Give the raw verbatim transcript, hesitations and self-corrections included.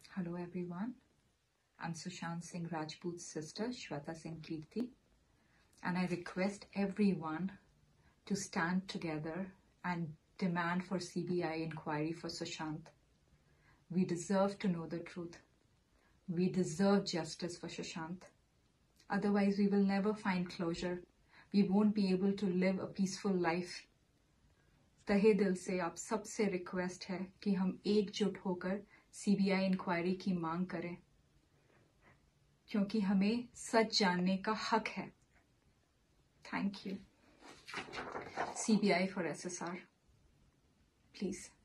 Hello everyone, I'm Sushant Singh Rajput's sister Shweta Singh Kirti, and I request everyone to stand together and demand for C B I inquiry for Sushant. We deserve to know the truth. We deserve justice for Sushant. Otherwise we will never find closure. We won't be able to live a peaceful life. तहे दिल से आप सबसे request है कि हम एकजुट होकर सीबीआई इंक्वायरी की मांग करें, क्योंकि हमें सच जानने का हक है. Thank you. CBI for SSR, please.